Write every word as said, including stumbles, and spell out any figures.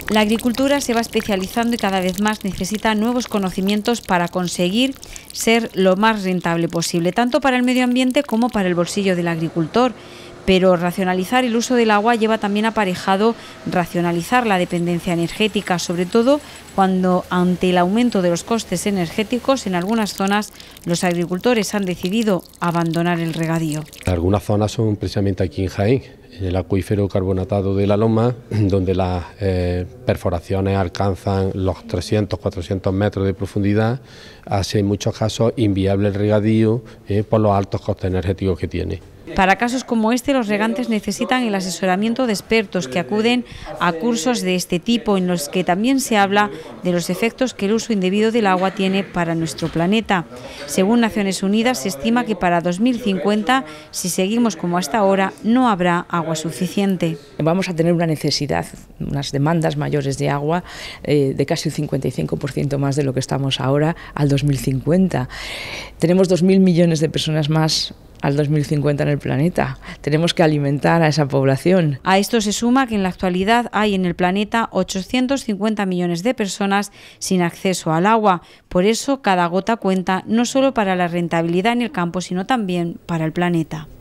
La agricultura se va especializando y cada vez más necesita nuevos conocimientos para conseguir ser lo más rentable posible, tanto para el medio ambiente como para el bolsillo del agricultor. Pero racionalizar el uso del agua lleva también aparejado racionalizar la dependencia energética, sobre todo cuando ante el aumento de los costes energéticos en algunas zonas los agricultores han decidido abandonar el regadío. Algunas zonas son precisamente aquí en Jaén, en el acuífero carbonatado de la Loma, donde las eh, perforaciones alcanzan los trescientos, cuatrocientos metros de profundidad, hace en muchos casos inviable el regadío eh, por los altos costes energéticos que tiene. Para casos como este, los regantes necesitan el asesoramiento de expertos que acuden a cursos de este tipo, en los que también se habla de los efectos que el uso indebido del agua tiene para nuestro planeta. Según Naciones Unidas, se estima que para dos mil cincuenta, si seguimos como hasta ahora, no habrá agua suficiente. Vamos a tener una necesidad, unas demandas mayores de agua eh, de casi un cincuenta y cinco por ciento más de lo que estamos ahora al dos mil cincuenta. Tenemos dos mil millones de personas más al dos mil cincuenta en el planeta. Tenemos que alimentar a esa población. A esto se suma que en la actualidad hay en el planeta ochocientos cincuenta millones de personas sin acceso al agua. Por eso cada gota cuenta, no solo para la rentabilidad en el campo, sino también para el planeta.